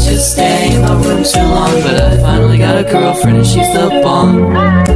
just stay in my room too long, but I finally got a girlfriend and she's the bomb.